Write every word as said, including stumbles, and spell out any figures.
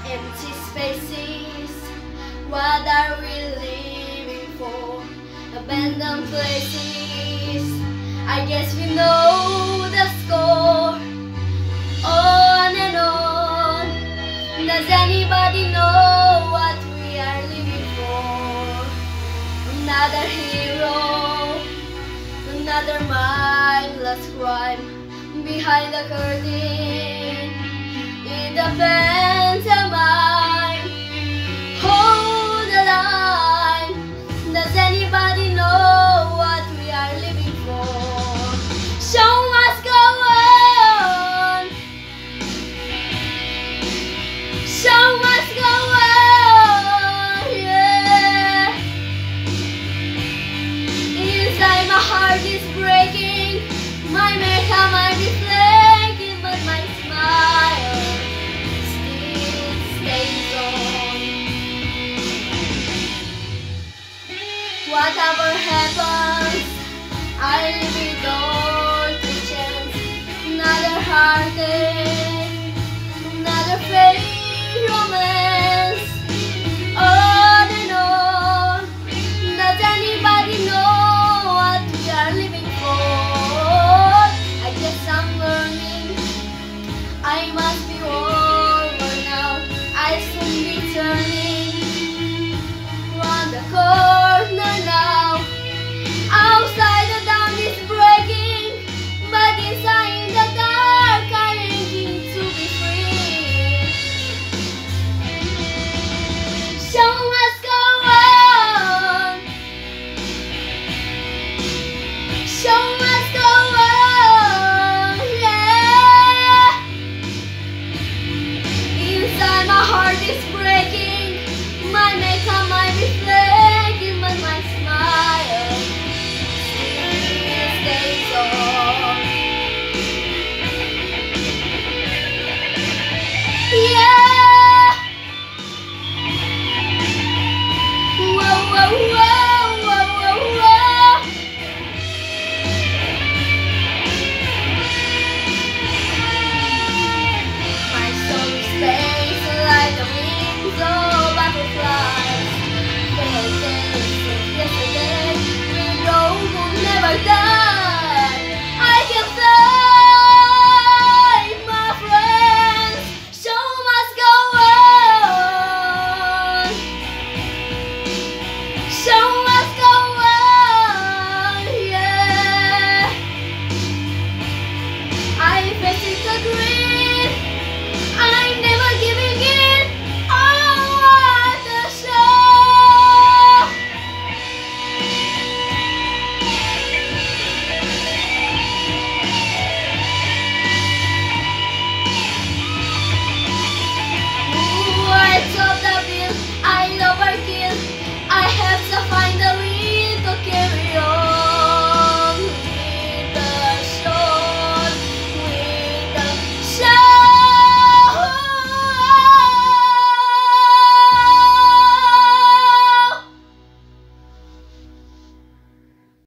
Empty spaces, what are we living for? Abandoned places, I guess we know the score. On and on, does anybody know what we are living for? Another hero, another mindless crime behind the curtain, in the pantomime. Hold the line. Does anybody know what we are living for? Show must go on. Show must go on. Yeah. Inside my heart is breaking. My makeup might be flaking, but my smile still stays on. Whatever happens, I leave it all to chance. Another heartache, another fake romance. On and on. Does anybody know what we are living for? I guess I'm learning I must be one.